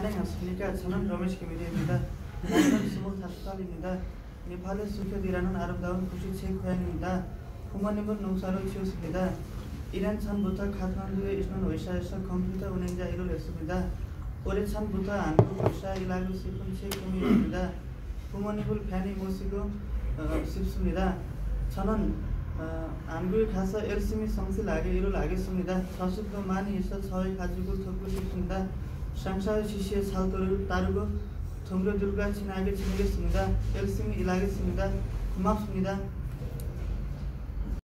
안녕하십니까. 저는 러메시 김일희입니다. 나이는 25살입니다. 네팔의 수ఖ్여디라는 아름다운 도시 제 고향입니다. 부모님은 농사를 지었습니다. 1년 전부터 카트만두에 있는 회사에서 컴퓨터 운영자 일을 했습니다. 올해 전부터 한국 회사에 일하고 싶은 제 꿈이었습니다. 부모님을 편히 모시고 싶습니다. 저는 한국에 가서 열심히 성실하게 일을 하겠습니다. 자식도 많이 있어 저희 가족을 돕고 싶습니다. 상사의 지시에 살도를 따르고 동료들과 친하게 지내겠습니다. 열심히 일하겠습니다. 고맙습니다.